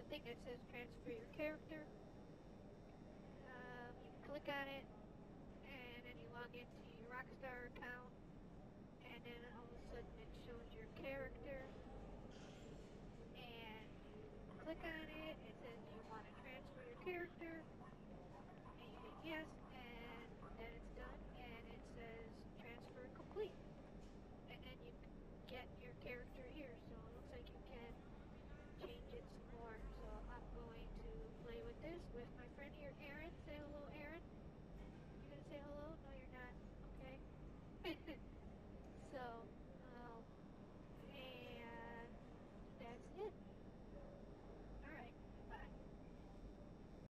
thing that says transfer your character. You click on it, and then you log into your Rockstar account, and then all of a sudden it shows your character, and you click on it. It says, do you want to transfer your character? And you hit yes,